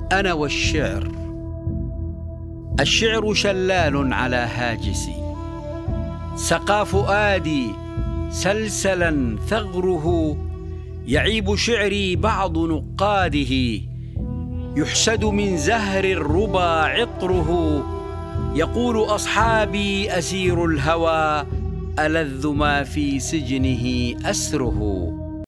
أنا والشعر. الشعر شلال على هاجسي، سقى فؤادي سلسلا ثغره، يعيب شعري بعض نقاده، يحسد من زهر الربا عطره، يقول أصحابي أسير الهوى، ألذ ما في سجنه أسره.